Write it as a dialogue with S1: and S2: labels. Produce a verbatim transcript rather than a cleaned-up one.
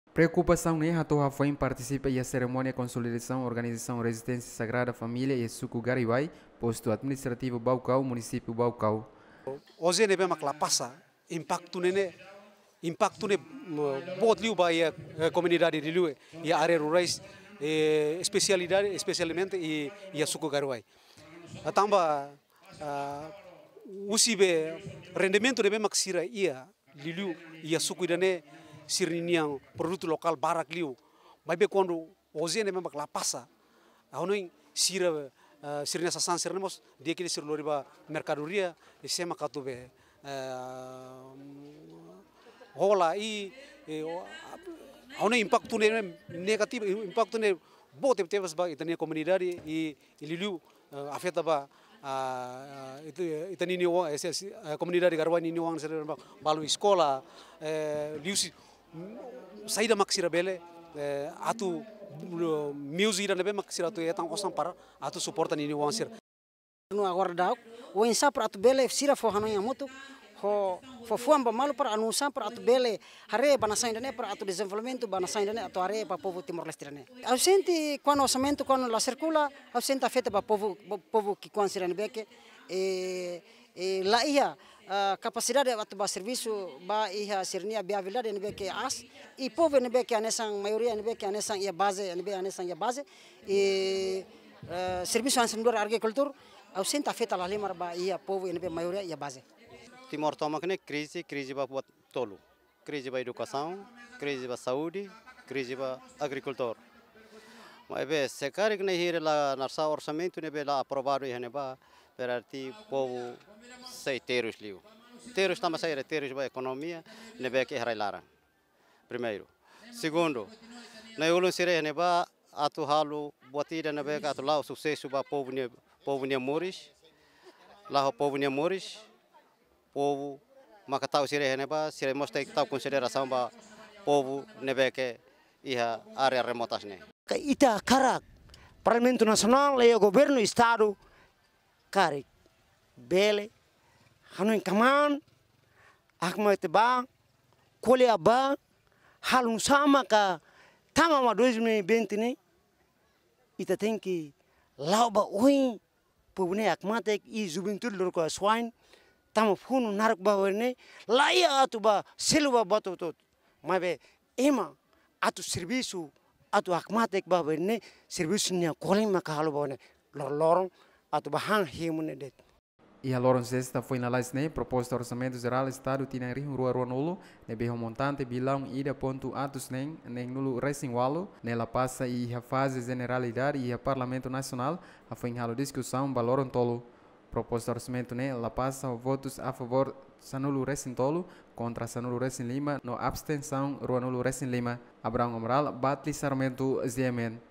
S1: Preocupação né, a toa foi participa e a cerimônia consolidação organização Resistência Sagrada Família e Suco Garibai, posto administrativo Baucau, município Baucau.
S2: Hoje nebe makla passa impacto nene impacto ne bot liu ba ia comunidade de liu e área rurais especialidade especialmente e e Suco Garibai. Atamba usibe rendimento nebe maksira ia liu ia suco idane siriniang produto lokal barak liu. Mas be quando hoje nebe makla passa aonoi sira sirnya sasan sirnemos dia kini sir loriba mercadoria e sema katube hola i aonde impacto ne negativo impacto ne bote tebas ba itania comunidade e liu afeta ba itu itani ni wa comunidade Garibai ni wang ser balu escola liu saída maksira bele atu music dan lebih maksira tu etang osang para atu supportan ini wansir.
S3: No agora dau o insa para atu bele sira fo hano yang moto ho fo fuam ba malu para anusa para atu bele hare banasa indane para atu desenvolvimento banasa indane atu hare para povo Timor Leste ne. Ausente quando orçamento quando la circula ausente afeta para povo povo que considera beke e e la ia Uh, capacidade de atuar serviço ba iha sirnia viabilidade nebe que as e povo nebe que anesang maioria nebe que anesang ia base nebe anesang ia base e uh, serviço ansendor agricultura ausente afeta la lemar ba ia povo nebe maioria ia base.
S4: Timor toma kene crise crise ba buat tolo crise ba educação crise ba saúde crise ba agricultor. Mas be secar que nehir la narsa orçamento nebe la aprovado ia neba berarti povo sei terus liu. Terus também sai terus ba economia nebe que harailara. Primeiro. Segundo, na ulun sire neba atu halu buatida nebe atu lau sucesso ba povo ne povo ne moris. Lá povo ne moris. Povo makatau sire neba sire mostra que tau consideração ba povo nebe que ia área remotas ne.
S5: Ita karak Parlamento Nacional e o governo estado kari bele hanu kaman akmat ba kolea ba halun sama ka tama ma dois mil e vinte ne ita tem que lauba oi pobune akmatek i juventude lor ko swine tama funu narak ba werne laia atu ba silva bato tot mabe ema atu serviço atu akmatek ba werne serviço nya kolima ka halu ba ne lor lorong atu ba hang himune det.
S1: E a Loron Sexta foi na Laisne, proposta orçamento geral Estado tinha rim rua rua nulo, ne berro montante bilão ida ponto atos nem nem nulo recém walo, nela passa e a fase generalidade e a Parlamento Nacional, a foi em halo discussão baloron tolo. Proposta orçamento né, la passa votos a favor Sanulo recém tolo contra Sanulo recém Lima, no abstenção rua nulo recém Lima. Abraão Amaral, Batli Sarmento, Z M N.